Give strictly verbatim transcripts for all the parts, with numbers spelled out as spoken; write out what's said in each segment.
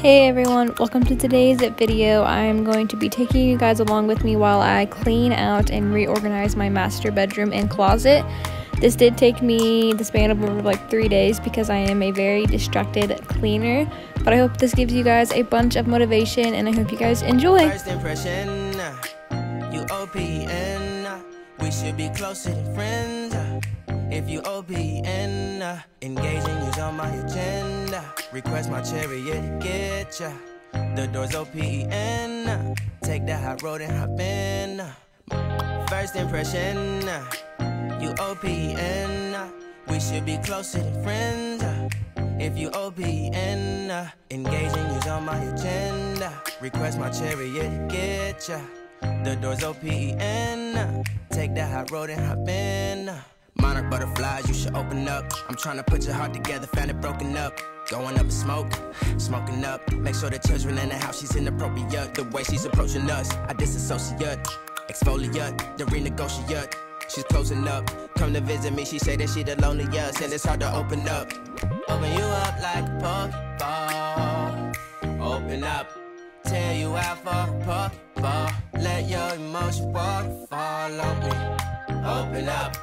Hey everyone, welcome to today's video. I'm going to be taking you guys along with me while I clean out and reorganize my master bedroom and closet. This did take me the span of over like three days because I am a very distracted cleaner, but I hope this gives you guys a bunch of motivation and I hope you guys enjoy. First impression, you O P N, we should be closer than friends. If you O P N, engaging you's on my agenda. Request my chariot to get ya. The door's O P N, take the hot road and hop in. First impression, you O P N, we should be closer than friends. If you O P N, engaging you's on my agenda. Request my chariot to get ya. The door's O P N, take the hot road and hop in. Monarch butterflies, you should open up. I'm trying to put your heart together, found it broken up. Going up in smoke, smoking up. Make sure the children in the house, she's inappropriate. The way she's approaching us, I disassociate. Exfoliate, the renegotiate. She's closing up, come to visit me. She say that she the loneliest, and it's hard to open up. Open you up like a Pokeball. Open up, tear you out for a Pokeball. Let your emotion waterfall on me. Open up.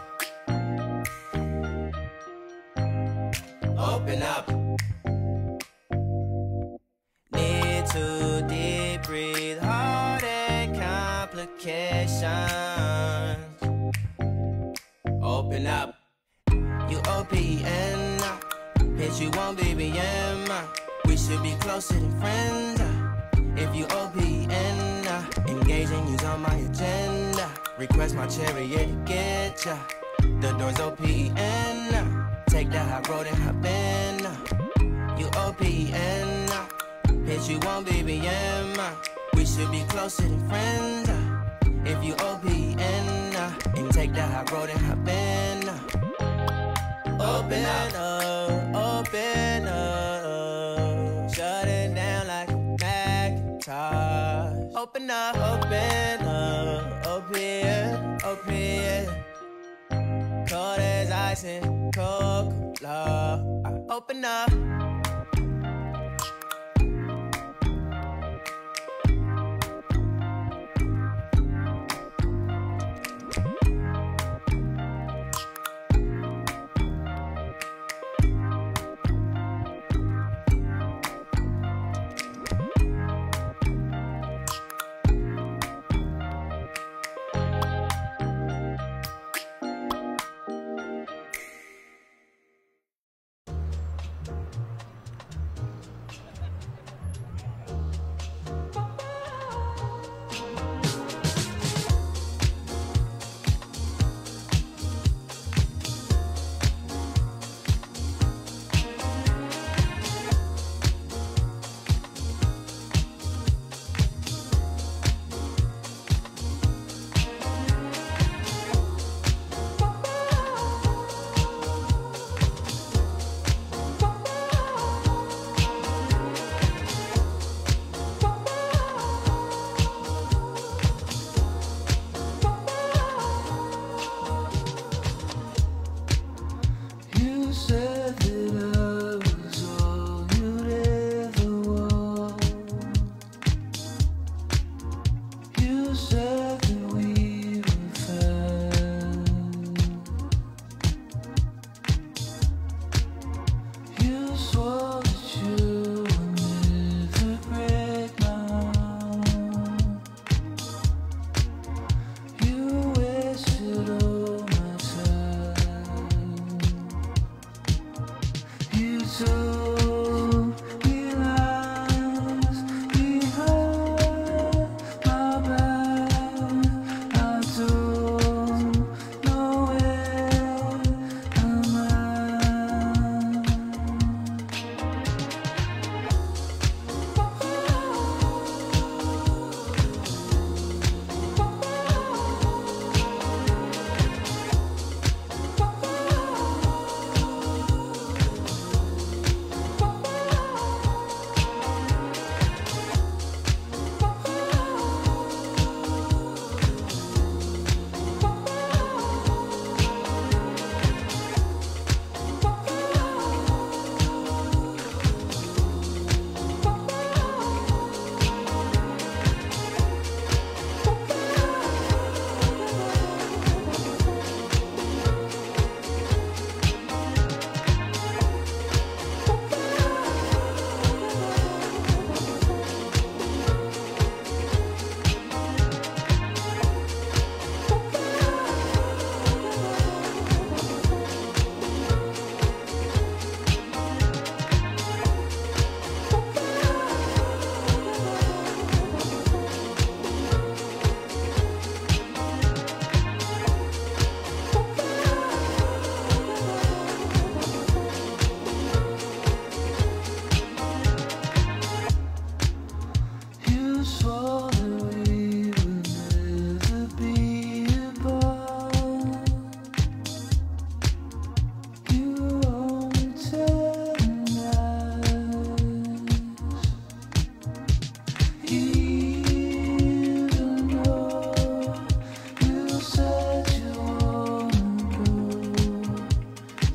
Open up. Need to deep breathe, heart and complications. Open up. You O P N, bitch you won't B B M. We should be closer than friends. If you O P N, engaging you's on my agenda. Request my chariot to get ya. The door's O P N, take the hot road and hop in. You O P N, bitch you won't B B M. We should be closer than friends. If you O P N, and take the hot road and hop in. Open up, open up, shut it down like a Macintosh. Open up, open up, open, open. Cold as ice and Coca-Cola. Open up.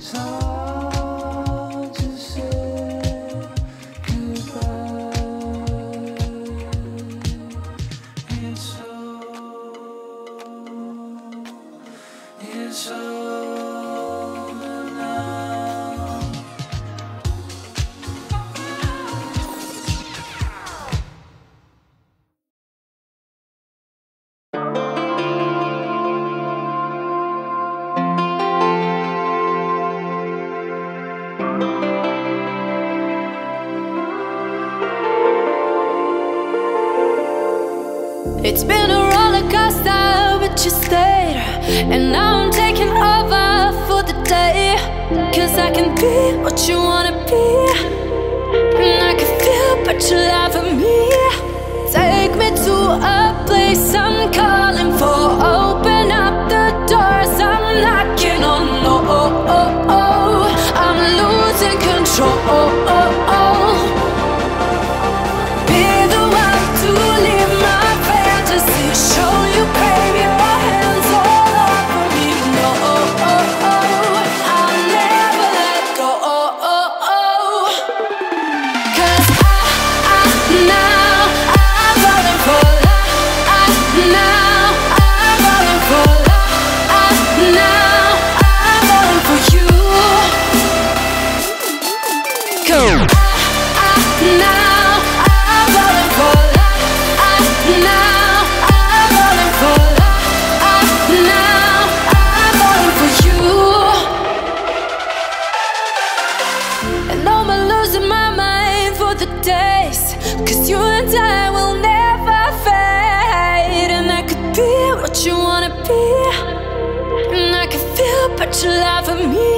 It's been a roller coaster, but you stayed. And now I'm taking over for the day. Cause I can be what you wanna be, and I can feel but you lie for me. Take me to a place I'm calling for. Open up the doors I'm knocking on. Oh, oh, oh, oh. I'm losing control. Cause you and I will never fade. And I could be what you wanna be, and I can feel but you lie for me.